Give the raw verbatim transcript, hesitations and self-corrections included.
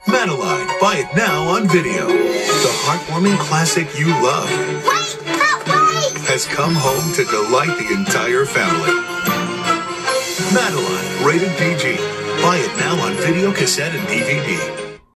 Madeline, buy it now on video. The heartwarming classic you love Wait, but wait! has come home to delight the entire family. Madeline, rated P G. Buy it now on video, cassette, and D V D.